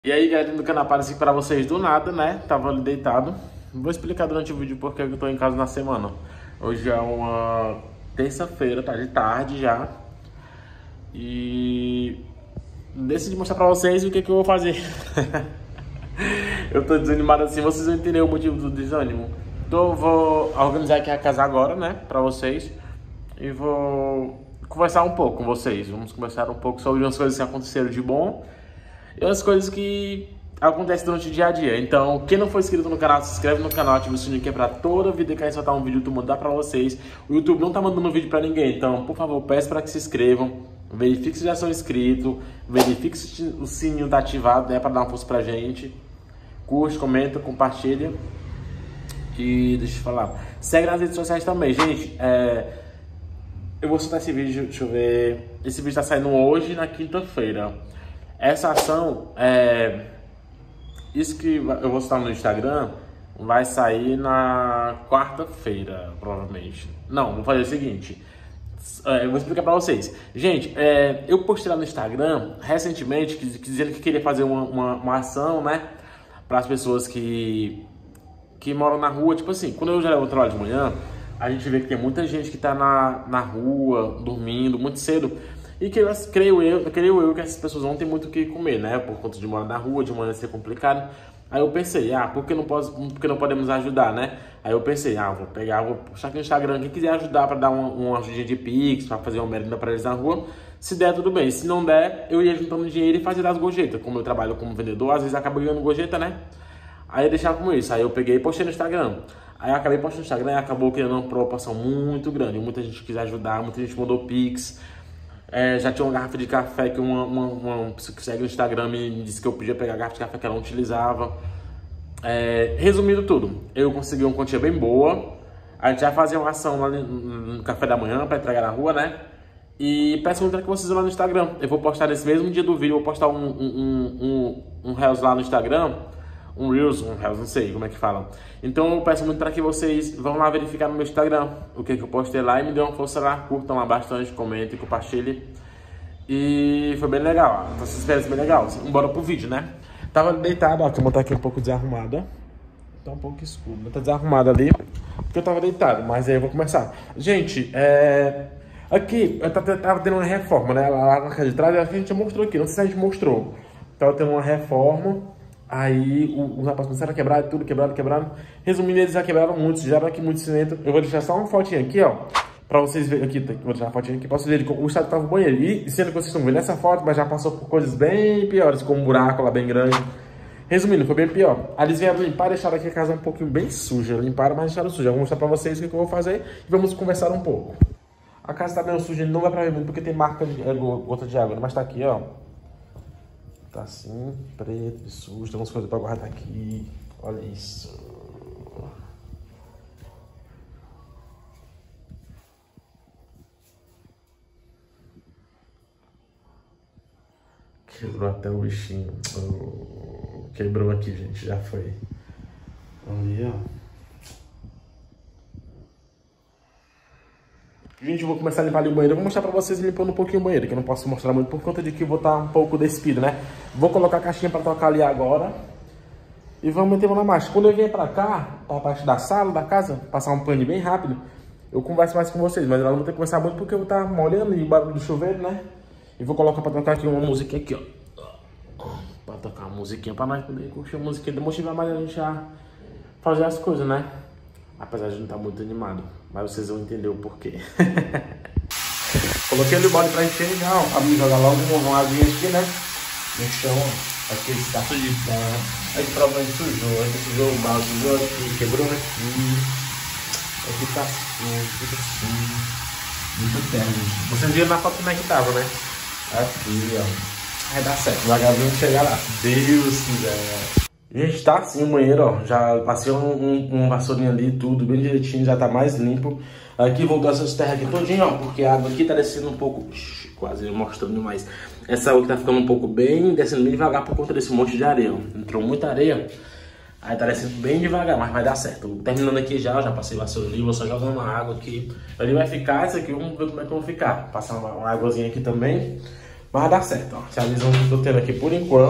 E aí, galera do canal, apareci para vocês do nada, né? Tava ali deitado. Vou explicar durante o vídeo porque eu tô em casa na semana. Hoje é uma terça-feira, tá de tarde já. E decidi mostrar pra vocês o que eu vou fazer. Eu tô desanimado assim, vocês vão entender o motivo do desânimo. Então eu vou organizar aqui a casa agora, né? Pra vocês. E vou conversar um pouco com vocês. Vamos conversar um pouco sobre umas coisas que aconteceram de bom e as coisas que acontecem durante o dia a dia. Então, quem não for inscrito no canal, se inscreve no canal, ativa o sininho aqui pra toda vida que a gente soltar um vídeo, o YouTube mandar pra vocês. O YouTube não tá mandando vídeo pra ninguém, então, por favor, peço pra que se inscrevam. Verifique se já são inscritos, verifique se o sininho tá ativado, né, pra dar uma força pra gente. Curte, comenta, compartilha. E deixa eu falar, segue nas redes sociais também, gente. Eu vou soltar esse vídeo, deixa eu ver. Esse vídeo tá saindo hoje, na quinta-feira. Essa ação, isso que eu vou soltar no Instagram, vai sair na quarta-feira, provavelmente. Não, vou fazer o seguinte. Eu vou explicar pra vocês. Gente, eu postei lá no Instagram, recentemente, dizendo que queria fazer uma ação, né? Para as pessoas que moram na rua. Tipo assim, quando eu já levo o trabalho de manhã, a gente vê que tem muita gente que tá na rua, dormindo muito cedo. E que creio eu que essas pessoas não têm muito o que comer, né? Por conta de morar na rua, de manhã ser complicado. Aí eu pensei, por que não podemos ajudar, né? Aí eu pensei, vou postar aqui no Instagram, quem quiser ajudar para dar uma ajudinha de Pix, para fazer uma merenda para eles na rua. Se der, tudo bem. Se não der, eu ia juntando dinheiro e fazer das gorjetas. Como eu trabalho como vendedor, às vezes acaba ganhando gorjeta, né? Aí eu deixava como isso. Aí eu peguei e postei no Instagram. Aí eu acabei postando no Instagram e acabou criando uma proporção muito grande. Muita gente quis ajudar, muita gente mandou Pix. Já tinha uma garrafa de café que uma pessoa que segue no Instagram me disse que eu podia pegar a garrafa de café que ela não utilizava. Resumindo tudo, eu consegui uma quantia bem boa. A gente vai fazer uma ação lá no café da manhã para entregar na rua, né? E peço muito que vocês vão lá no Instagram. Eu vou postar nesse mesmo dia do vídeo, eu vou postar um Reels lá no Instagram. Um Reels, não sei como é que falam. Então eu peço muito para que vocês vão lá verificar no meu Instagram o que eu postei lá e me dê uma força lá, curtam lá bastante, comentem, compartilhem. E foi bem legal, então vocês esperam bem legal. Bora pro vídeo, né? Tava deitado, a cama tá aqui um pouco desarrumada. Tá um pouco escuro, tá desarrumada ali, porque eu tava deitado, mas aí eu vou começar. Gente, aqui, eu tava tendo uma reforma, né? Lá na casa de trás, acho que a gente já mostrou aqui, não sei se a gente mostrou. Tava tendo uma reforma. Aí os rapazes começaram a quebrar, tudo quebrado. Resumindo, eles já quebraram muito, fizeram aqui muito cimento. Eu vou deixar só uma fotinha aqui, ó, pra vocês verem aqui. Vou deixar uma fotinha aqui pra vocês verem como o estado tava o banheiro. E sendo que vocês estão vendo essa foto, mas já passou por coisas bem piores, como um buraco lá bem grande. Resumindo, foi bem pior. Aí eles vieram limpar e deixaram aqui a casa um pouquinho bem suja. Limparam, mas deixaram suja. Eu vou mostrar pra vocês o que eu vou fazer e vamos conversar um pouco. A casa tá meio suja, não dá pra ver muito porque tem marca de gota de água, mas tá aqui, ó. Tá assim, preto, sujo, tem umas coisas pra guardar aqui. Olha isso. Quebrou até o bichinho. Quebrou aqui, gente, já foi. Ali, ó. Gente, eu vou começar a limpar ali o banheiro. Eu vou mostrar pra vocês limpando um pouquinho o banheiro, que eu não posso mostrar muito por conta de que eu vou estar um pouco despido, né? Vou colocar a caixinha pra tocar ali agora. E vamos meter na marcha. Quando eu vier pra cá, pra parte da sala, da casa, passar um pano bem rápido, eu converso mais com vocês. Mas eu não vou ter que conversar muito porque eu vou estar molhando e o barulho do chuveiro, né? E vou colocar pra tocar aqui uma musiquinha aqui, ó. Pra tocar uma musiquinha pra nós poder curtir a musiquinha. Motivar mais a gente a fazer as coisas, né? Apesar de não estar muito animado. Mas vocês vão entender o porquê. Coloquei ali o balde pra encher já, ó. Pra me jogar logo uma aguinha aqui, né? No chão, ó. Aqui esse taço de pão. Aí provavelmente sujou. Aí sujou o balde, sujou aqui, quebrou aqui. Aqui tá tudo assim. Muito terra, gente. Vocês viram na foto como é que tava, né? Aqui, ó. Vai dar certo. Devagarzinho chegar lá. Deus quiser. Gente, tá assim o banheiro, ó. Já passei um vassourinho ali, tudo bem direitinho, já tá mais limpo. Aqui voltou essas terras aqui todinho, ó, porque a água aqui tá descendo um pouco, quase mostrando demais. Essa água aqui tá ficando um pouco bem, descendo bem devagar por conta desse monte de areia, ó. Entrou muita areia, aí tá descendo bem devagar, mas vai dar certo. Terminando aqui já passei vassoura ali, vou só jogar uma água aqui. Ali vai ficar, isso aqui, vamos ver como é que vão ficar. Passar uma águazinha aqui também, mas vai dar certo, ó. Essa visão que eu tô tendo aqui por enquanto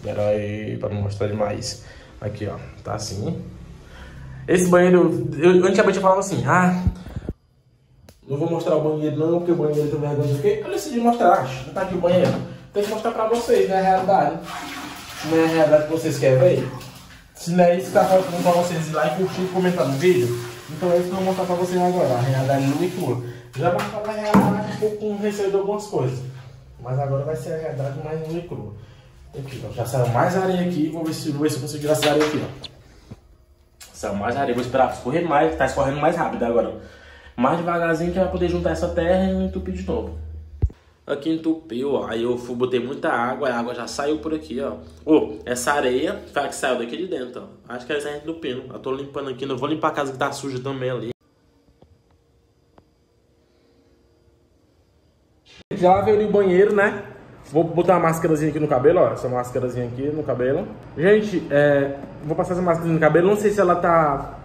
Espera aí pra não mostrar demais. Aqui, ó. Tá assim. Esse banheiro, eu antigamente eu falava assim, não vou mostrar o banheiro não, porque o banheiro tem vergonha do quê? Eu decidi mostrar, não tá aqui o banheiro. Tem que mostrar pra vocês, né, a realidade. Não é a realidade que vocês querem ver. Se não é isso que tá faltando pra vocês ir lá e curtir e comentar no vídeo, então é isso que eu vou mostrar pra vocês agora, a realidade nua e crua. Já vou falar a realidade um pouco com receio de algumas coisas, mas agora vai ser a realidade mais nua e crua. Aqui, ó, já saiu mais areia aqui, vou ver se eu consigo tirar essa areia aqui, ó. Saiu mais areia, vou esperar escorrer mais, tá escorrendo mais rápido agora. Mais devagarzinho que vai poder juntar essa terra e entupir de novo. Aqui entupiu, ó. Aí eu botei muita água, a água já saiu por aqui, ó. Essa areia foi a que saiu daqui de dentro, ó. Acho que ela está entupindo. Eu tô limpando aqui, não vou limpar a casa que tá suja também ali. Já lavei ali o banheiro, né? Vou botar uma máscarazinha aqui no cabelo, ó. Essa máscarazinha aqui no cabelo. Gente, vou passar essa máscarazinha no cabelo. Não sei se ela tá...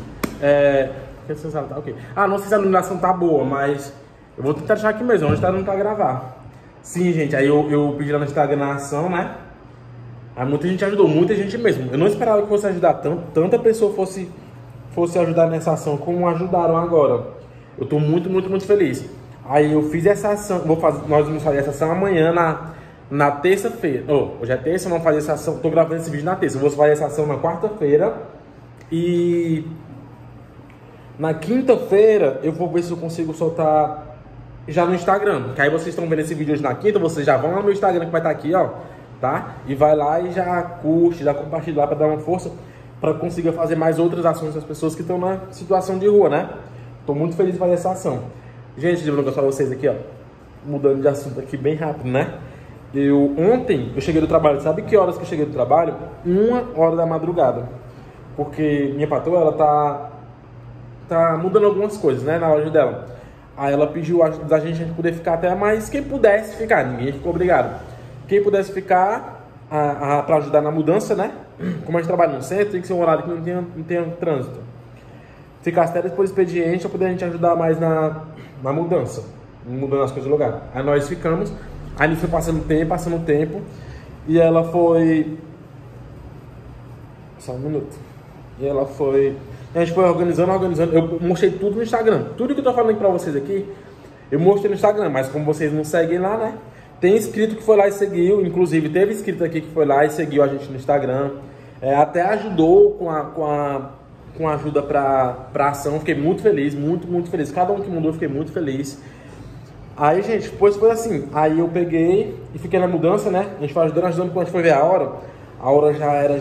Ok. Não sei se a iluminação tá boa, mas eu vou tentar deixar aqui mesmo, onde tá dando pra gravar. Sim, gente, aí eu pedi lá no Instagram na ação, né? Aí muita gente ajudou, muita gente mesmo. Eu não esperava que fosse ajudar tanta pessoa fosse ajudar nessa ação como ajudaram agora. Eu tô muito, muito, muito feliz. Aí eu fiz essa ação, nós vamos fazer essa ação amanhã na terça-feira. Hoje é terça, vamos fazer essa ação, tô gravando esse vídeo na terça. Eu vou fazer essa ação na quarta-feira e... na quinta-feira eu vou ver se eu consigo soltar já no Instagram. Que aí vocês estão vendo esse vídeo hoje na quinta, vocês já vão lá no meu Instagram que vai estar aqui, ó. Tá? E vai lá e já curte, já compartilha lá pra dar uma força, pra conseguir fazer mais outras ações das pessoas que estão na situação de rua, né? Tô muito feliz de fazer essa ação. Gente, lembrando que eu falo vocês aqui, ó. Mudando de assunto aqui bem rápido, né? Ontem eu cheguei do trabalho, sabe que horas que eu cheguei do trabalho? 1h da madrugada. Porque minha patroa, ela tá mudando algumas coisas, né, na loja dela. Aí ela pediu a da gente poder ficar até mais, quem pudesse ficar, ninguém ficou obrigado. Quem pudesse ficar pra ajudar na mudança, né? Como a gente trabalha no centro, tem que ser um horário que não tenha trânsito. Ficar até depois do expediente pra poder a gente ajudar mais na mudança, mudando as coisas do lugar. Aí nós ficamos, aí foi passando o tempo, e ela foi... Só um minuto. E ela foi... A gente foi organizando. Eu mostrei tudo no Instagram. Tudo que eu tô falando aqui pra vocês aqui, eu mostrei no Instagram. Mas como vocês não seguem lá, né? Tem inscrito que foi lá e seguiu. Inclusive, teve inscrito aqui que foi lá e seguiu a gente no Instagram. Até ajudou com a ajuda pra ação. Fiquei muito feliz, muito, muito feliz. Cada um que mandou, eu fiquei muito feliz. Aí, gente, depois foi assim. Aí eu peguei e fiquei na mudança, né? A gente foi ajudando. Quando a gente foi ver a hora já era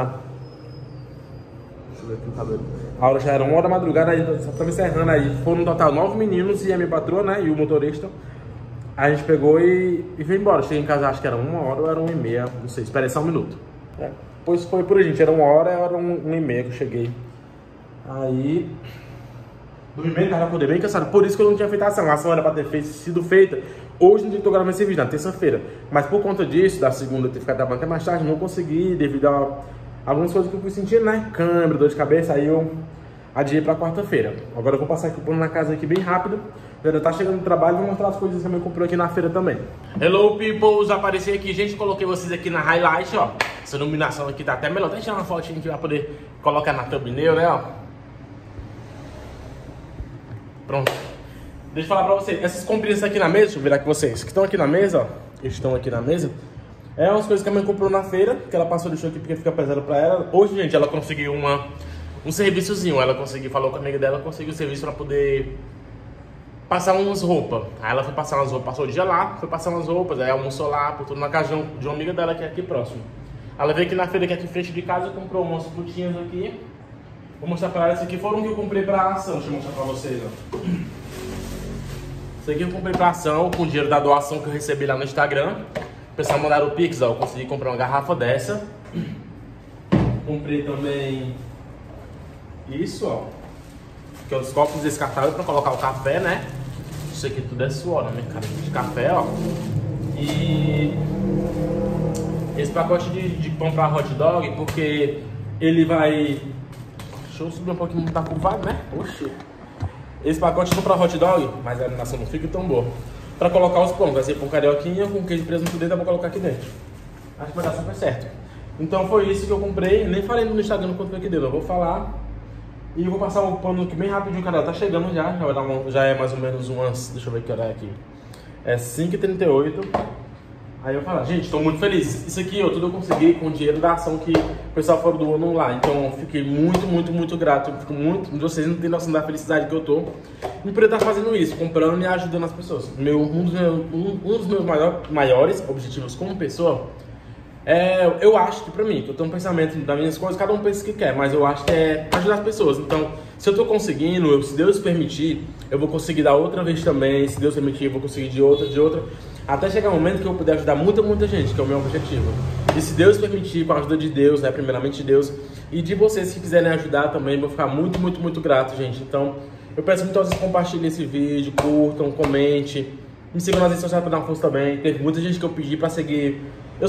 a hora já era 1h da madrugada, aí só estava encerrando. Aí foram no total 9 meninos e a minha patroa, né, e o motorista. Aí a gente pegou e veio embora. Cheguei em casa, acho que era 1h ou era 1h30, não sei, espera aí só um minuto. Pois foi por aí, gente, era 1h, era 1h30 que eu cheguei. Aí dormi bem, tava bem cansado, por isso que eu não tinha feito a ação era pra ter sido feita hoje, não tô gravando esse vídeo, na terça-feira. Mas por conta disso, da segunda eu ter ficado trabalhando até mais tarde, não consegui, devido a algumas coisas que eu fui sentindo, né? Câimbra, dor de cabeça, aí eu adiei pra quarta-feira. Agora eu vou passar aqui o pano na casa aqui bem rápido. Já tá chegando no trabalho e vou mostrar as coisas que eu também comprei aqui na feira também. Hello, people! Apareci aqui, gente. Coloquei vocês aqui na highlight, ó. Essa iluminação aqui tá até melhor. Deixa eu tirar uma fotinha aqui pra poder colocar na thumbnail, né, ó. Pronto. Deixa eu falar pra vocês. Essas comprinhas aqui na mesa, deixa eu virar aqui vocês. Que estão aqui na mesa, ó. Estão aqui na mesa. É umas coisas que a mãe comprou na feira, que ela passou lixo aqui porque fica pesado pra ela. Hoje, gente, ela conseguiu um serviçozinho. Ela conseguiu, falou com a amiga dela, conseguiu o serviço pra poder passar umas roupas. Aí ela foi passar umas roupas, passou o dia lá, foi passar umas roupas, aí almoçou lá, por tudo na casa de uma amiga dela que é aqui próximo. Ela veio aqui na feira, que é aqui frente de casa, comprou umas frutinhas aqui. Vou mostrar pra ela, esse aqui foram que eu comprei pra ação, deixa eu mostrar pra vocês, ó. Isso aqui eu comprei pra ação, com o dinheiro da doação que eu recebi lá no Instagram. O pessoal mandaram o Pix, ó, eu consegui comprar uma garrafa dessa. Comprei também isso, ó, que é os copos descartáveis pra colocar o café, né? Isso aqui tudo é suor, né, cara? De café, ó. E esse pacote de comprar hot dog, porque ele vai... Deixa eu subir um pouquinho, tá curvado, né? Oxi. Esse pacote de comprar hot dog, mas a iluminação não fica tão boa. Pra colocar os pães, vai ser com carioquinha, com queijo presunto dentro, eu vou colocar aqui dentro. acho que vai dar super certo. Então foi isso que eu comprei, nem falei no Instagram quanto foi que deu, eu vou falar. E vou passar o pano aqui bem rapidinho, cara, tá chegando já é mais ou menos umas, deixa eu ver que hora é aqui. É 5h38. Aí eu falo, gente, tô muito feliz. Isso aqui, tudo eu consegui com o dinheiro da ação que o pessoal falou do ano lá. Então eu fiquei muito grato. Eu fico muito, vocês não têm noção da felicidade que eu tô em poder estar fazendo isso, comprando e ajudando as pessoas. Um dos meus maiores objetivos como pessoa eu acho que pra mim, que eu tenho um pensamento das minhas coisas, cada um pensa o que quer, mas eu acho que é ajudar as pessoas. Então, se eu tô conseguindo, se Deus permitir, eu vou conseguir dar outra vez também. Se Deus permitir, eu vou conseguir de outra, até chegar um momento que eu puder ajudar muita gente, que é o meu objetivo. E se Deus permitir, com a ajuda de Deus, né, primeiramente de Deus, e de vocês que quiserem ajudar também, eu vou ficar muito grato, gente. Então, eu peço muito a vocês compartilhem esse vídeo, curtam, comente, me sigam nas redes sociais pra dar uma força também. Teve muita gente que eu pedi pra seguir.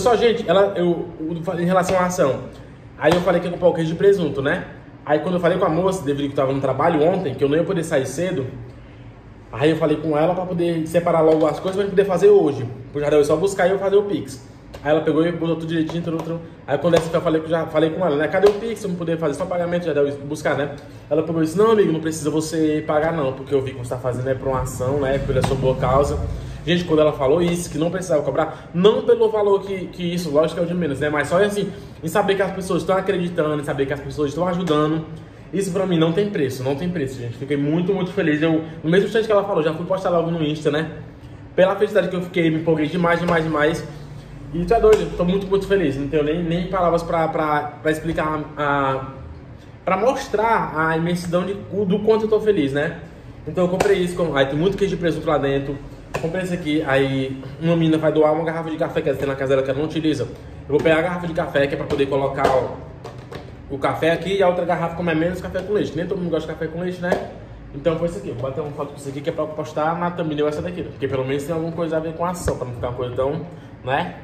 Em relação à ação, aí eu falei que ia comprar o queijo de presunto, né? Aí quando eu falei com a moça, devido que eu tava no trabalho ontem, que eu não ia poder sair cedo, aí eu falei com ela pra poder separar logo as coisas pra gente poder fazer hoje. Já deu só buscar e eu fazer o Pix. Aí ela pegou e botou tudo direitinho, tudo. Aí quando eu falei com ela, né? Cadê o Pix? Eu não poder fazer só pagamento, já deu buscar, né? Ela pegou e disse, não, amigo, não precisa você pagar não, porque eu vi que você tá fazendo pra uma ação, né? Pela sua boa causa. Gente, quando ela falou isso, que não precisava cobrar, não pelo valor que isso, lógico que é o de menos, né? Mas só assim, em saber que as pessoas estão acreditando, em saber que as pessoas estão ajudando, isso pra mim não tem preço, gente. Fiquei muito feliz. Eu, no mesmo instante que ela falou, já fui postar logo no Insta, né? Pela felicidade que eu fiquei, me empolguei demais. E tu é doido, tô muito feliz. Não tenho nem palavras pra explicar, pra mostrar a imensidão do quanto eu tô feliz, né? Então eu comprei isso, aí tem muito queijo de presunto lá dentro. Comprei isso aqui, aí uma menina vai doar uma garrafa de café que ela tem na casa dela que ela não utiliza. Eu vou pegar a garrafa de café que é pra poder colocar o café aqui, e a outra garrafa como é menos café com leite. Nem todo mundo gosta de café com leite, né? Então foi isso aqui, vou bater uma foto com isso aqui que é pra postar na thumbnail essa daqui, porque pelo menos tem alguma coisa a ver com a ação, pra não ficar uma coisa tão, né?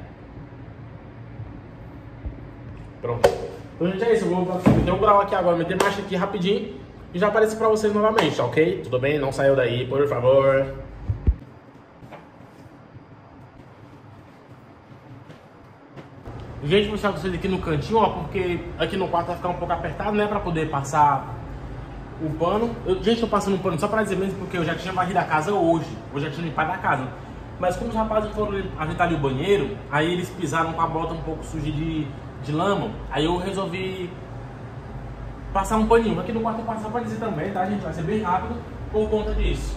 Pronto. Então gente, é isso, eu vou meter o grau aqui agora, meter marcha aqui rapidinho e já aparece pra vocês novamente, ok? Tudo bem? Não saiu daí, por favor. Gente, vou deixar vocês aqui no cantinho, ó, porque aqui no quarto vai ficar um pouco apertado, né, pra poder passar o pano. Gente, tô passando o pano só pra dizer mesmo, porque eu já tinha varrido a casa hoje, eu já tinha limpado a casa. Mas como os rapazes foram ajeitar ali o banheiro, aí eles pisaram com a bota um pouco suja de lama, aí eu resolvi passar um paninho. Aqui no quarto eu passo só pra dizer também, tá, gente? Vai ser bem rápido por conta disso.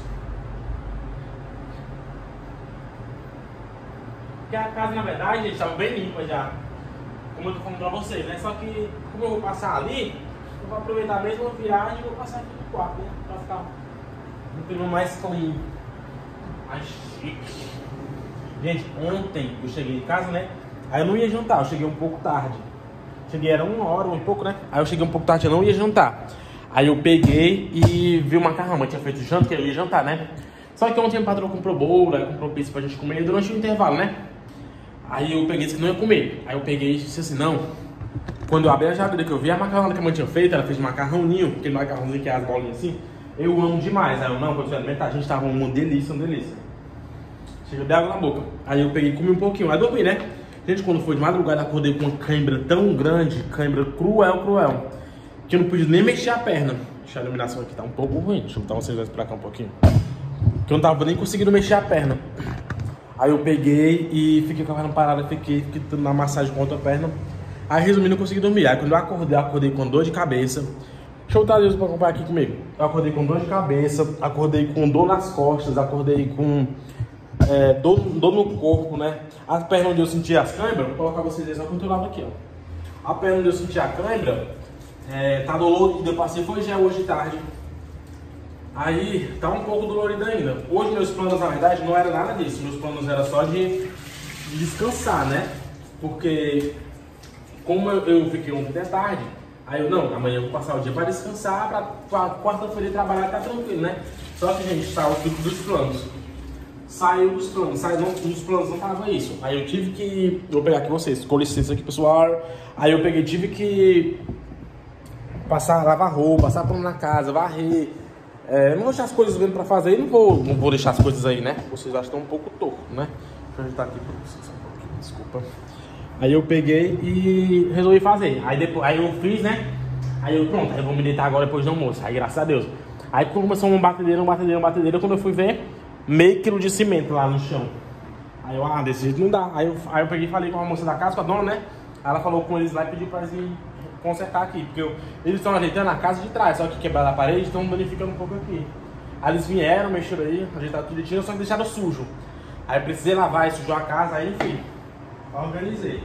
Porque a casa, na verdade, gente, estava bem limpa já, como eu tô falando pra vocês, né? Só que, como eu vou passar ali, eu vou aproveitar mesmo a viagem e vou passar aqui no quarto, né? Pra ficar um clima mais clean, mais chique. Gente, ontem eu cheguei em casa, né? Aí eu não ia jantar, eu cheguei um pouco tarde. Era 1h e pouco, né? Aí eu cheguei um pouco tarde, eu não ia jantar. Aí eu peguei e vi o macarrão, eu tinha feito janta, que eu ia jantar, né? Só que ontem a patroa comprou bolo, aí comprou pizza pra gente comer durante o intervalo, né? Aí eu peguei e disse que não ia comer. Aí eu peguei e disse assim, não. Quando eu abri a geladeira que eu vi a macarrão que a mãe tinha feito, ela fez de macarrãozinho, aquele macarrãozinho que é as bolinhas assim. Eu amo demais. Aí eu, não, quando eu alimentar, a gente tava uma delícia. Chega de água na boca. Aí eu peguei e comi um pouquinho. Aí dormi, né? Gente, quando foi de madrugada, acordei com uma cãibra tão grande, cãibra cruel, que eu não pude nem mexer a perna. Deixa a iluminação aqui, tá um pouco ruim. Deixa eu botar vocês dois pra cá um pouquinho. Que eu não tava nem conseguindo mexer a perna. Aí eu peguei e fiquei com a perna parada, fiquei na massagem com a outra perna. Aí resumindo, eu consegui dormir. Aí quando eu acordei com dor de cabeça. Deixa eu botar Deus pra acompanhar aqui comigo. Eu acordei com dor de cabeça, acordei com dor nas costas, acordei com dor no corpo, né? A perna onde eu senti as câimbras, vou colocar vocês aí só que eu tô lá aqui, ó. A perna onde eu senti a câimbra, tá dolorida, eu passei foi já hoje de tarde. Aí tá um pouco dolorido ainda. Hoje meus planos, na verdade, não era nada disso. Meus planos era só de descansar, né? Porque como eu fiquei ontem até tarde, aí eu, não, amanhã eu vou passar o dia para descansar, pra quarta-feira trabalhar e tá tranquilo, né? Só que, gente, saiu dos planos. Saiu dos planos, nos planos não tava isso. Aí eu tive que, vou pegar aqui vocês, com licença aqui, pessoal. Aí eu tive que lavar roupa, passar pano na casa, varrer. Não vou deixar as coisas vendo pra fazer, não vou deixar as coisas aí, né? Vocês acham que estão um pouco torto, né? Deixa eu ajeitar aqui pra vocês um pouquinho, desculpa. Aí eu peguei e resolvi fazer. Aí depois, aí eu fiz, né? Aí eu, pronto, aí eu vou me deitar agora depois do almoço. Aí graças a Deus. Aí começou um batedeira. Quando eu fui ver, meio quilo de cimento lá no chão. Aí eu, desse jeito não dá. Aí eu peguei e falei com a moça da casa, com a dona, né? Aí ela falou com eles lá e pediu pra eles consertar aqui. Porque eles estão ajeitando a casa de trás, só que quebraram a parede, estão danificando um pouco aqui. Aí eles vieram, mexeram aí, ajeitaram tudo direitinho, só que deixaram sujo. Aí eu precisei lavar e sujou a casa, aí enfim, organizei.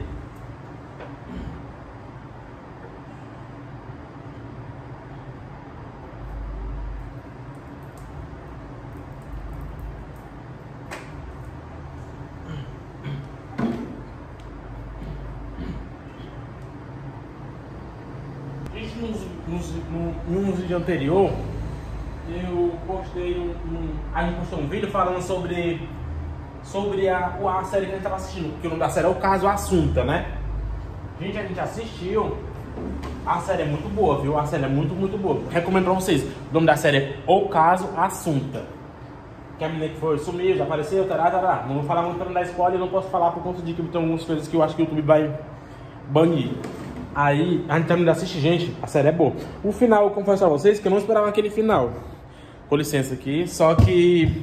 No vídeo anterior, eu postei a gente postou um vídeo falando sobre a série que a gente estava assistindo, porque o nome da série é O Caso Assunta, né? Gente, a gente assistiu, a série é muito boa, viu? A série é muito, muito boa. Recomendo pra vocês. O nome da série é O Caso Assunta. Que a menina que foi, sumiu, já apareceu, tará. Não vou falar muito pra não dar spoiler, não posso falar por conta de que tem algumas coisas que eu acho que o YouTube vai banir. Aí, a gente termina de assistir, gente, a série é boa. O final, eu confesso a vocês que eu não esperava aquele final. Com licença aqui, só que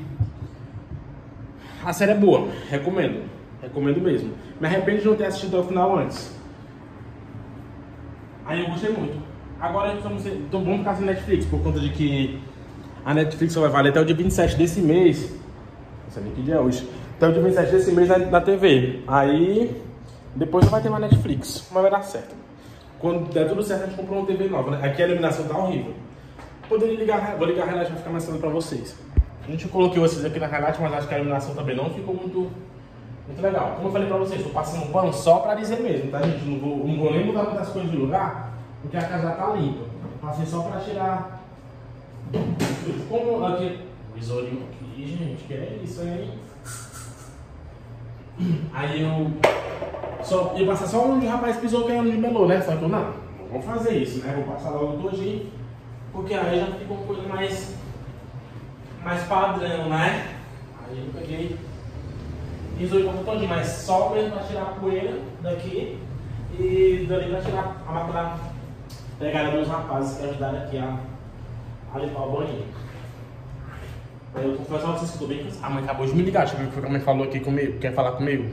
a série é boa, recomendo mesmo. Me arrependo de não ter assistido até o final antes. Aí eu gostei muito. Agora vamos ficar sem Netflix, por conta de que a Netflix só vai valer até o dia 27 desse mês. Não sei nem que dia é hoje. Até o dia 27 desse mês na TV. Aí, depois não vai ter mais Netflix, mas vai dar certo. Quando der tudo certo, a gente comprou uma TV nova, né? Aqui a iluminação tá horrível. Vou ligar a highlight, vai ficar mostrando pra vocês. A gente coloquei vocês aqui na highlight, mas acho que a iluminação também não ficou muito legal. Como eu falei pra vocês, tô passando um pano só pra dizer mesmo, tá, gente? Não vou nem mudar muitas coisas de lugar, porque a casa já tá limpa. Passei só pra tirar. Como aqui. O visorinho aqui, gente, que é isso aí? Aí eu ia passar só onde o rapaz pisou que é onde melou, né? Só que eu não vou fazer isso, né? Vou passar logo todinho, porque aí já fica uma coisa mais padrão, né? Aí eu peguei, pisou e todinho, mas só mesmo pra tirar a poeira daqui e dali pra tirar a máquina pegada dos rapazes que ajudaram aqui a limpar o banheiro. Aí eu confesso a vocês que eu tô bem cansado. A mãe acabou de me ligar, deixa eu ver o que a mãe falou aqui comigo. Quer falar comigo?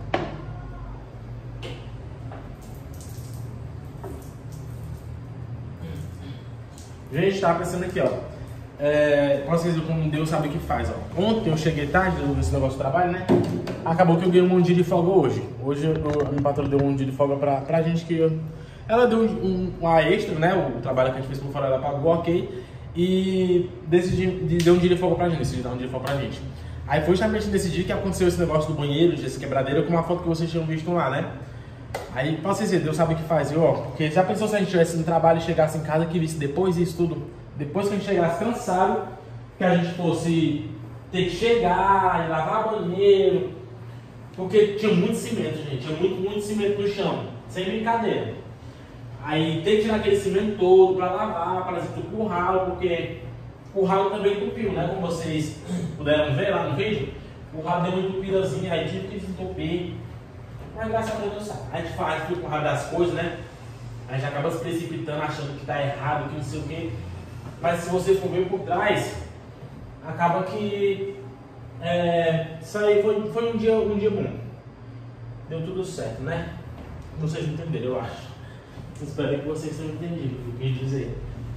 Gente, tava pensando aqui, ó. Pra vocês verem como Deus sabe o que faz, ó. Ontem eu cheguei tarde nesse negócio de trabalho, né? Acabou que eu ganhei um dia de folga hoje. Hoje a minha patroa deu um dia de folga pra gente que... Ela deu uma extra, né? O trabalho que a gente fez por fora, ela pagou, ok. E deu um dia de folga pra gente, decidiu dar um dia de folga pra gente. Aí foi justamente nesse dia que aconteceu esse negócio do banheiro, desse quebradeira, com uma foto que vocês tinham visto lá, né? Aí, pra vocês verem, Deus sabe o que faz, viu? Ó, porque já pensou se a gente estivesse no trabalho e chegasse em casa que visse depois isso tudo, depois que a gente chegasse cansado, que a gente fosse ter que chegar e lavar banheiro, porque tinha muito cimento, gente, tinha muito cimento no chão, sem brincadeira. Aí tem que tirar aquele cimento todo pra lavar, para tudo pro ralo, porque o ralo também entupiu, né? Como vocês puderam ver lá no vídeo, o ralo deu uma entupidazinha, aí tive que desentupir. Mas graças a Deus, sabe? A gente faz tudo com o ralo das coisas, né? A gente acaba se precipitando, achando que tá errado, que não sei o quê. Mas se você for ver por trás, acaba que isso aí foi um dia bom. Deu tudo certo, né? Vocês entenderam, eu acho. Espero que vocês tenham entendido o que eu quis dizer.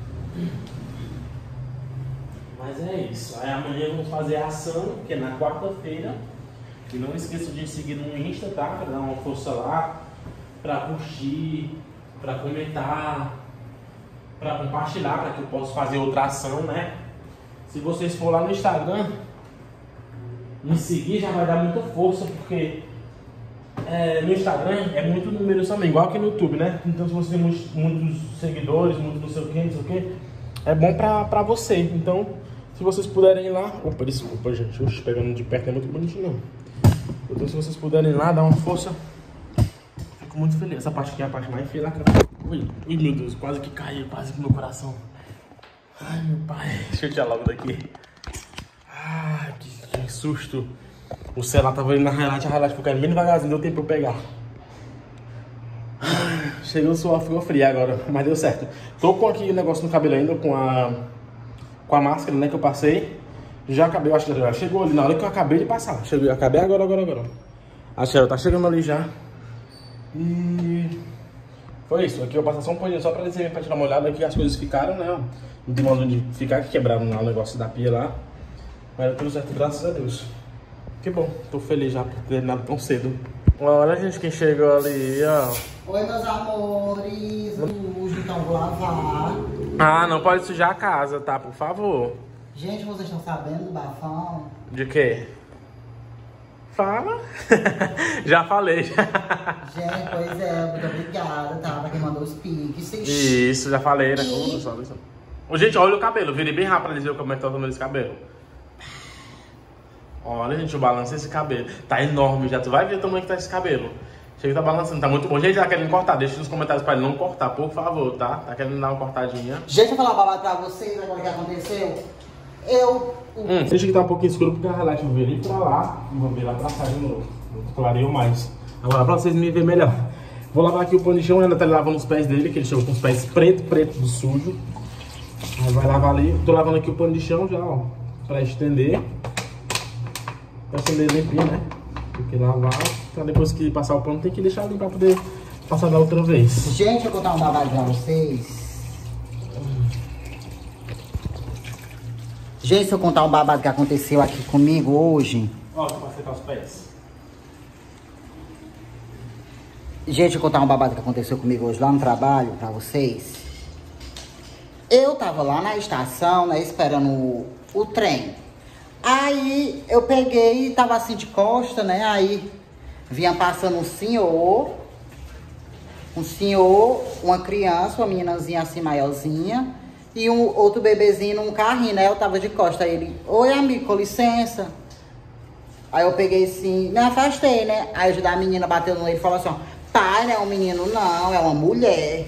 Mas é isso. Aí amanhã vamos fazer a ação, que é na quarta-feira. E não esqueça de seguir no Insta, tá? Pra dar uma força lá, pra curtir, pra comentar, pra compartilhar, pra que eu possa fazer outra ação, né? Se vocês for lá no Instagram, me seguir já vai dar muita força, porque no Instagram é muito número também, igual que no YouTube, né? Então se você tem muitos seguidores, muito não sei o que, é bom pra você. Então, se vocês puderem ir lá... Opa, desculpa, gente. Oxe, pegando de perto é muito bonitinho, não. Então, se vocês puderem ir lá, dar uma força, fico muito feliz. Essa parte aqui é a parte mais feia. Ui, meu Deus, quase que caiu, quase que meu coração. Ai, meu pai. Deixa eu tirar logo daqui. Ai, que susto. O celular tava indo na highlight, a highlight ficou caindo bem devagarzinho, deu tempo pra eu pegar. Chegou o suor, ficou frio agora, mas deu certo. Tô com aqui o negócio no cabelo ainda, com a máscara, né, que eu passei. Já acabei, eu acho que já chegou ali na hora que eu acabei de passar. Cheguei, acabei agora. Acho que ela tá chegando ali já. E foi isso. Aqui eu passo só um paninho só pra dizer, pra tirar uma olhada aqui, as coisas ficaram, né, ó. Não tem modo de ficar, que quebraram lá o negócio da pia lá. Mas deu tudo certo, graças a Deus. Que bom, tô feliz já por ter terminado tão cedo. Olha, gente, quem chegou ali, ó. Oi, meus amores. Sujo, então vou lavar. Ah, não pode sujar a casa, tá? Por favor. Gente, vocês estão sabendo do bafão? De quê? Fala. Já falei. Gente, pois é, muito obrigada, tá? Pra quem mandou os piques. Isso, já falei, né? Ô, gente, olha o cabelo. Virei bem rápido pra dizer como é que tá o tamanho desse cabelo. Olha, gente, eu balancei esse cabelo. Tá enorme já. Tu vai ver o tamanho que tá esse cabelo. Chega, tá balançando. Tá muito bom. Gente, tá querendo cortar. Deixa nos comentários pra ele não cortar, por favor, tá? Tá querendo dar uma cortadinha. Gente, eu vou falar uma babada pra vocês agora o que aconteceu. Deixa que tá um pouquinho escuro porque a relaxa eu vou vir pra lá e vou vir lá pra cá de novo. Clareio mais. Agora pra vocês me verem melhor. Vou lavar aqui o pano de chão, ainda tá lavando os pés dele, que ele chegou com os pés preto do sujo. Aí vai lavar ali. Tô lavando aqui o pano de chão já, ó. Pra estender. Pra estender limpinho, né? Tem que lavar. Pra depois que passar o pano tem que deixar limpo pra poder passar da outra vez. Gente, eu vou contar um babado pra vocês. Gente, se eu contar um babado que aconteceu aqui comigo hoje. Ó, pra secar os pés. Gente, eu vou contar um babado que aconteceu comigo hoje lá no trabalho pra vocês. Eu tava lá na estação, né, esperando o trem. Aí eu peguei e tava assim de costa, né? Aí vinha passando um senhor, uma criança, uma meninazinha assim maiorzinha. E um outro bebezinho num carrinho, né? Eu tava de costa. Aí ele, oi amigo, com licença. Aí eu peguei assim, me afastei, né? Aí a menina bateu nele e falou assim, ó, pai, não é um menino não, é uma mulher.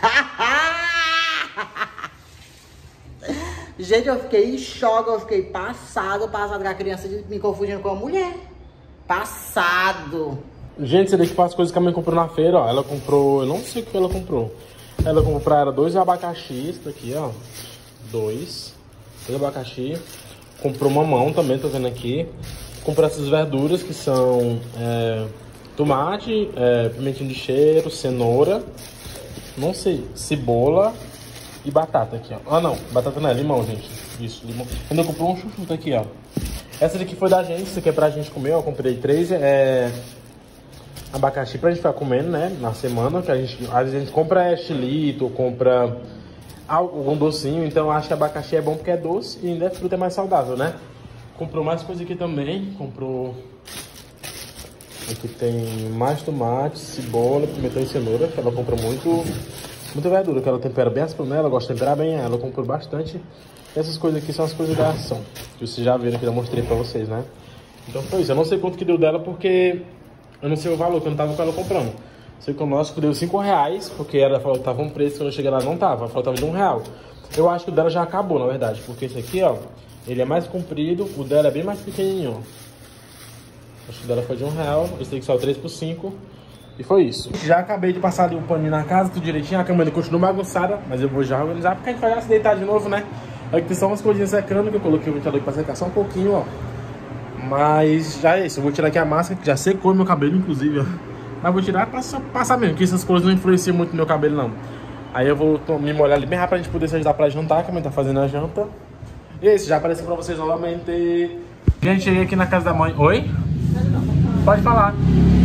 Gente, eu fiquei em choque, eu fiquei passado com a criança me confundindo com a mulher. Passado. Gente, você deixa para as coisas que a mãe comprou na feira, ó. Ela comprou, eu não sei o que ela comprou. Ela comprou pra ela 2 abacaxis, tá aqui, ó. 2 abacaxi. Comprou mamão também, tô vendo aqui. Comprou essas verduras que são tomate, pimentinho de cheiro, cenoura, não sei, cebola e batata aqui, ó. Ah, não, batata não é limão, gente. Isso, limão. Ainda comprou um chuchu aqui, ó. Essa daqui foi da gente, isso aqui é pra gente comer, ó. Eu comprei 3 abacaxi pra gente ficar comendo, né, na semana, que às vezes a gente compra chilito, compra algum docinho, então eu acho que abacaxi é bom porque é doce e ainda é fruta, é mais saudável, né. Comprou mais coisa aqui também, comprou, aqui tem mais tomate, cebola, pimentão e cenoura, que ela comprou muita verdura, que ela tempera bem as panelas, ela gosta de temperar bem, ela comprou bastante. Essas coisas aqui são as coisas da ação, que vocês já viram que eu mostrei pra vocês, né. Então foi isso, eu não sei quanto que deu dela porque eu não sei o valor, que eu não tava com ela comprando. Sei que o nosso deu R$5, porque ela falou que tava um preço, quando eu cheguei lá não tava. Ela falou que tava de R$1. Eu acho que o dela já acabou, na verdade. Porque esse aqui, ó, ele é mais comprido, o dela é bem mais pequenininho, ó. Acho que o dela foi de R$1, esse aqui só 3 por 5. E foi isso. Já acabei de passar ali o paninho na casa, tudo direitinho. A cama ainda continua bagunçada, mas eu vou já organizar, porque a gente vai já se deitar de novo, né? Aqui tem só umas coisinhas secando, que eu coloquei o ventilador aqui pra secar só um pouquinho, ó. Mas já é isso, eu vou tirar aqui a máscara, que já secou meu cabelo, inclusive, ó. Mas vou tirar pra passar mesmo, que essas coisas não influenciam muito no meu cabelo, não. Aí eu vou me molhar ali bem rápido pra gente poder se ajudar pra jantar, que a mãe tá fazendo a janta. E é isso, já apareceu pra vocês novamente. Gente, cheguei aqui na casa da mãe. Oi? Pode falar.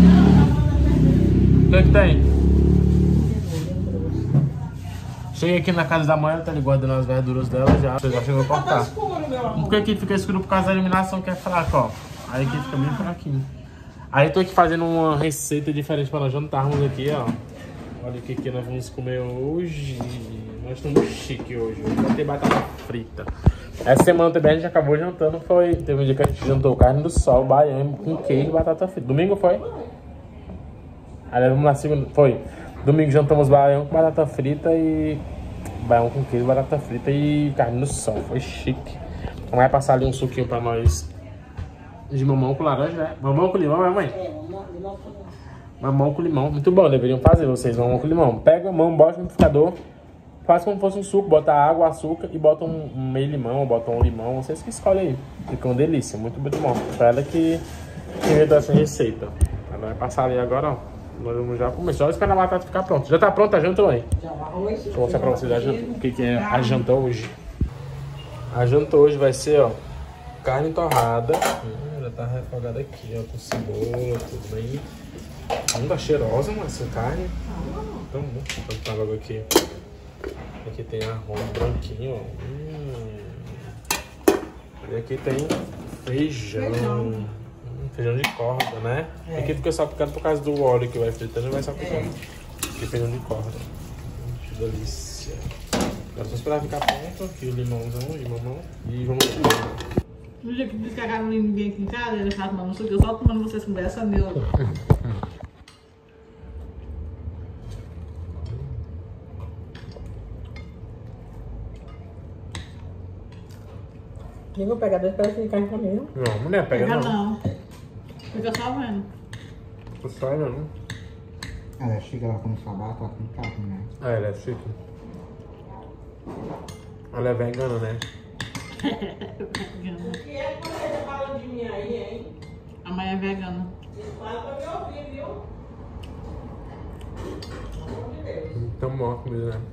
O que tem? Cheguei aqui na casa da mãe, ela tá ali guardando as verduras dela já. Você já chegou a cortar. Por que aqui fica escuro? Por causa da iluminação que é fraca, ó. Aí aqui fica bem fraquinho. Aí eu tô aqui fazendo uma receita diferente para nós jantarmos aqui, ó. Olha o que nós vamos comer hoje. Nós estamos chique hoje. Hoje vai ter batata frita. Essa semana também a gente acabou jantando. Teve um dia que a gente jantou carne do sol, baiano, com queijo e batata frita. Domingo foi? Aí vamos na segunda. Foi. Domingo jantamos baião com batata frita e... baião com queijo, batata frita e carne no sol. Foi chique. Vai passar ali um suquinho pra nós de mamão com laranja, né? Mamão com limão, né, mãe? Mamão com limão. Mamão com limão. Muito bom, deveriam fazer vocês, mamão com limão. Pega a mamão, bota no liquidificador, faz como se fosse um suco, bota água, açúcar e bota um meio limão, bota um limão, vocês que escolhem aí. Fica uma delícia, muito bom. Foi ela que inventou essa receita. Ela vai passar ali agora, ó. Nós vamos já começar. Só esperar a batata ficar pronta. Já tá pronta a janta, mãe? Já o arroz. Deixa eu mostrar pra vocês o que é a janta hoje. A janta hoje vai ser, ó, carne torrada. Já tá refogada aqui, ó, com cebola, tudo bem. Tá cheirosa, mas essa carne. Tão bom. Vou botar logo aqui. Aqui tem arroz branquinho, ó. E aqui tem feijão. Feijão de corda, né? É. Aqui fica salpicado por causa do óleo que vai fritando e vai salpicando. Aqui feijão de corda. Que delícia. Agora só esperar ficar pronto. Aqui o limãozão e mamão. E vamos comer. No dia que descarregaram ninguém aqui em casa, ele faz tomando suco, eu só tomando vocês conversa meu. Digo, pegar dois pedaços de carne comigo. Não, mulher, pega não. Fica só vendo. Só não. Ela é chique, ela come sabata, ela come carne, né? Ah, ela é chique. Ela é vegana, né? Vegana. O que é que você tá falando de mim aí, hein? A mãe é vegana. Fala pra me ouvir, viu? Então, bom a comida, né?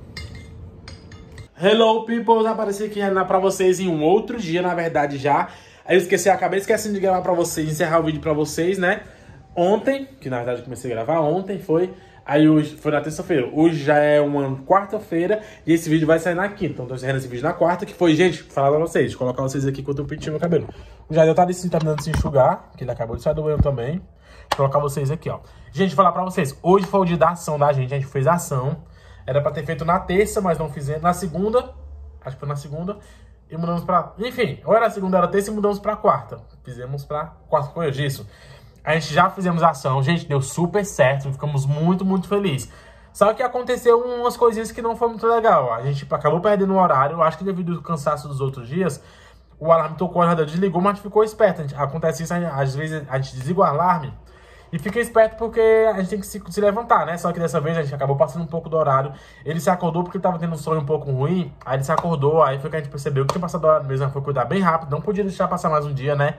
Hello, people! Apareci aqui pra vocês em um outro dia, na verdade, já. Aí eu acabei esquecendo de gravar pra vocês, encerrar o vídeo pra vocês, né? Ontem, que na verdade eu comecei a gravar ontem, foi... Aí hoje foi na terça-feira. Hoje já é uma quarta-feira e esse vídeo vai sair na quinta. Então tô encerrando esse vídeo na quarta, que foi, gente, falar pra vocês, colocar vocês aqui enquanto eu penteio meu cabelo. O Jadel tá terminando de se enxugar, que ele acabou de sair do banho também. Vou colocar vocês aqui, ó. Gente, falar pra vocês, hoje foi o dia da ação da gente, a gente fez a ação. Era pra ter feito na terça, mas não fizemos. Na segunda, acho que foi na segunda, e mudamos pra... Enfim, ou era a segunda, era a terça e mudamos pra quarta. Fizemos pra quarta, foi hoje isso. A gente já fizemos a ação, gente, deu super certo, ficamos muito, muito felizes. Só que aconteceu umas coisinhas que não foi muito legal. A gente acabou perdendo o horário, eu acho que devido ao cansaço dos outros dias, o alarme tocou, a desligou, mas a gente ficou esperto. Acontece isso, às vezes a gente desliga o alarme e fica esperto porque a gente tem que se levantar, né? Só que dessa vez a gente acabou passando um pouco do horário. Ele se acordou porque ele tava tendo um sonho um pouco ruim, aí ele se acordou, aí foi que a gente percebeu que tinha passado o horário mesmo, foi cuidar bem rápido, não podia deixar passar mais um dia, né?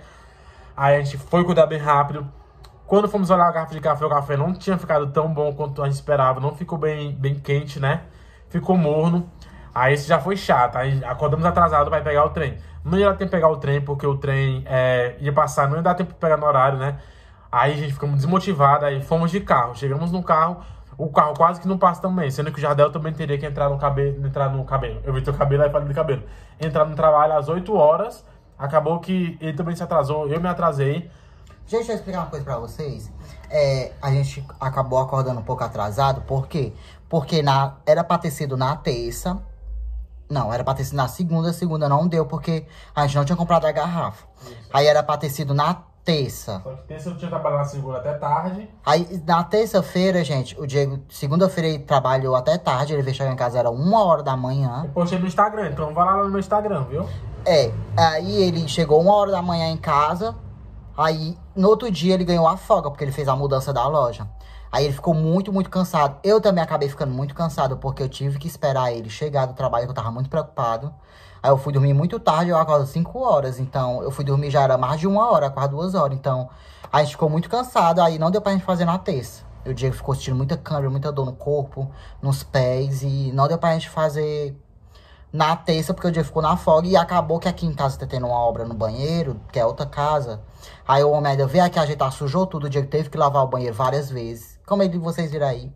Aí a gente foi cuidar bem rápido. Quando fomos olhar a garrafa de café, o café não tinha ficado tão bom quanto a gente esperava. Não ficou bem quente, né? Ficou morno. Aí isso já foi chato. Aí acordamos atrasados para pegar o trem. Não ia dar tempo de pegar o trem, porque o trem ia passar. Não ia dar tempo de pegar no horário, né? Aí a gente ficamos desmotivados. Aí fomos de carro. Chegamos no carro. O carro quase que não passa também. Sendo que o Jardel também teria que entrar no cabelo. Eu vi teu cabelo, aí falei de cabelo. Entrar no trabalho às 8 horas. Acabou que ele também se atrasou. Eu me atrasei. Gente, deixa eu explicar uma coisa pra vocês. A gente acabou acordando um pouco atrasado, por quê? Porque era pra ter sido na terça. Não, era pra ter sido na segunda não deu, porque a gente não tinha comprado a garrafa. Isso. Aí era pra ter sido na terça. Só que terça eu tinha trabalhado na segunda até tarde. Aí na terça-feira, gente, o Diego, segunda-feira ele trabalhou até tarde, ele veio chegar em casa, era 1h da manhã. Eu postei no Instagram, então vai lá no meu Instagram, viu? Aí ele chegou 1h da manhã em casa. Aí, no outro dia, ele ganhou a folga, porque ele fez a mudança da loja. Aí ele ficou muito, muito cansado. Eu também acabei ficando muito cansado, porque eu tive que esperar ele chegar do trabalho, que eu tava muito preocupado. Aí eu fui dormir muito tarde, eu acordo 5 horas. Então, eu fui dormir já era mais de 1 hora, quase 2 horas. Então, a gente ficou muito cansado, aí não deu pra gente fazer na terça. O Diego ficou sentindo muita câimbra, muita dor no corpo, nos pés. E não deu pra gente fazer na terça, porque o Diego ficou na folga. E acabou que aqui em casa tá tendo uma obra no banheiro, que é outra casa. Aí o homem ainda veio aqui ajeitar, sujou tudo. O Diego teve que lavar o banheiro várias vezes. Como vocês viram aí.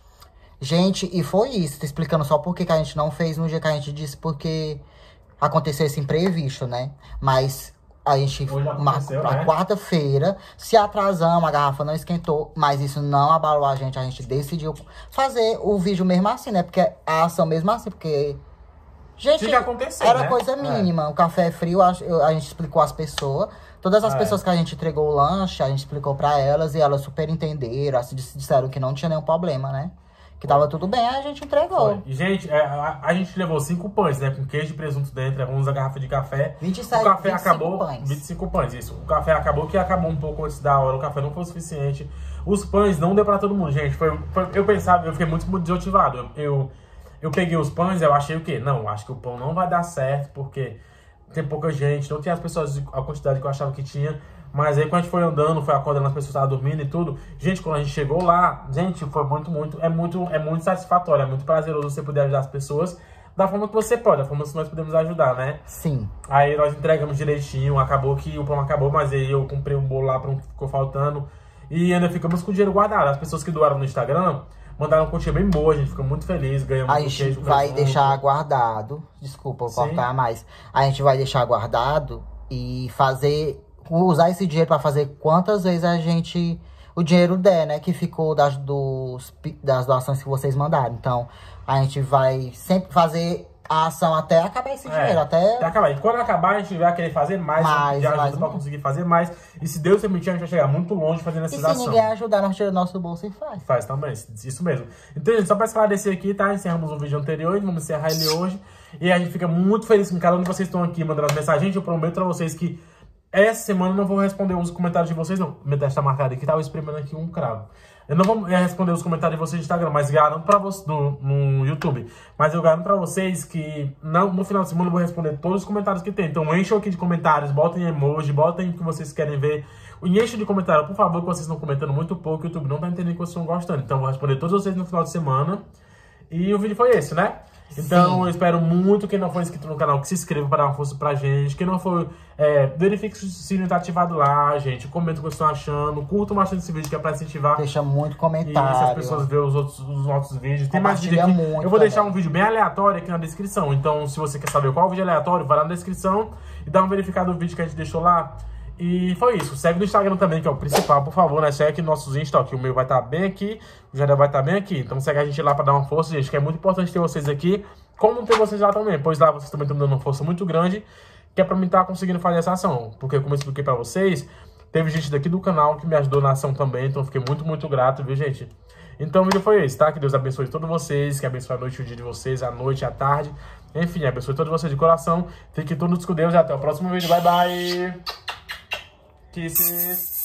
Gente, e foi isso. Tô explicando só por que a gente não fez no dia que a gente disse, porque aconteceu esse imprevisto, né? Mas a gente marcou pra quarta-feira, se atrasamos, a garrafa não esquentou, mas isso não abalou a gente decidiu fazer o vídeo mesmo assim, né? Porque a ação mesmo assim, porque... Gente, era coisa mínima. O café é frio, a gente explicou às pessoas. Todas as pessoas que a gente entregou o lanche, a gente explicou pra elas e elas super entenderam, disseram que não tinha nenhum problema, né? que tava tudo bem, a gente entregou. Foi. E, gente, a gente levou 5 pães, né? Com queijo e presunto dentro, levamos a garrafa de café. 27, o café 25 acabou, pães. 25 pães, isso. O café acabou um pouco antes da hora, o café não foi o suficiente. Os pães não deu pra todo mundo, gente. Eu pensava, eu fiquei muito desmotivado. Eu peguei os pães, eu achei o quê? Não, acho que o pão não vai dar certo, porque tem pouca gente, não tem as pessoas, a quantidade que eu achava que tinha. Mas aí quando a gente foi andando, foi acordando, as pessoas estavam dormindo e tudo. Gente, quando a gente chegou lá, gente, foi é muito satisfatório, é muito prazeroso você poder ajudar as pessoas da forma que você pode, da forma que nós podemos ajudar, né? Sim. Aí nós entregamos direitinho, acabou que o pão acabou, mas aí eu comprei um bolo lá para um que ficou faltando. E ainda ficamos com o dinheiro guardado. As pessoas que doaram no Instagram mandaram uma quantia bem boa, a gente ficou muito feliz, ganhamos A gente vai deixar guardado, desculpa eu cortar mais. A gente vai deixar guardado e usar esse dinheiro para fazer quantas vezes o dinheiro der, né? Que ficou das doações que vocês mandaram. Então, a gente vai sempre fazer a ação até acabar esse dinheiro. Até acabar. E quando acabar, a gente vai querer fazer mais ajuda pra conseguir fazer mais. E se Deus permitir, a gente vai chegar muito longe fazendo essas ações. E se ninguém ajudar, nós tiramos do nosso bolso e faz. Faz também, isso mesmo. Então, gente, só pra esclarecer aqui, tá? Encerramos o vídeo anterior e vamos encerrar ele hoje. E a gente fica muito feliz com cada um de vocês que estão aqui mandando as mensagens. Gente, eu prometo pra vocês que essa semana eu não vou responder os comentários de vocês, não. Minha testa tá marcada aqui, tava espremendo aqui um cravo. Eu não vou responder os comentários de vocês no Instagram, mas garanto pra vocês no YouTube. Mas eu garanto pra vocês que no final de semana eu vou responder todos os comentários que tem. Então enchem aqui de comentários, botem emoji, botem o que vocês querem ver. Enchem de comentário, por favor, que vocês estão comentando muito pouco. O YouTube não tá entendendo que vocês estão gostando. Então eu vou responder todos vocês no final de semana. E o vídeo foi esse, né? Então, sim, eu espero muito quem não for inscrito no canal que se inscreva para dar uma força pra gente. Quem não for, verifique se o sininho tá ativado lá, gente. Comenta o que vocês estão achando. Curtam bastante esse vídeo que é pra incentivar. Deixa muito comentário. E se as pessoas verem os outros vídeos. Tem mais vídeo aqui. Eu vou deixar um vídeo bem aleatório aqui na descrição. Então, se você quer saber qual vídeo aleatório, vai lá na descrição e dá uma verificada no vídeo que a gente deixou lá. E foi isso. Segue no Instagram também, que é o principal, por favor, né? Segue aqui nossos Insta, que o meu vai estar bem aqui, o Jardel vai estar bem aqui. Então segue a gente lá pra dar uma força, gente, que é muito importante ter vocês aqui, como ter vocês lá também. Pois lá vocês também estão dando uma força muito grande, que é pra mim estar conseguindo fazer essa ação. Porque, como eu expliquei pra vocês, teve gente daqui do canal que me ajudou na ação também, então eu fiquei muito, muito grato, viu, gente? Então o vídeo foi esse, tá? Que Deus abençoe todos vocês, que abençoe a noite e o dia de vocês, a noite e a tarde. Enfim, abençoe todos vocês de coração. Fiquem todos com Deus e até o próximo vídeo. Bye, bye! Kisses.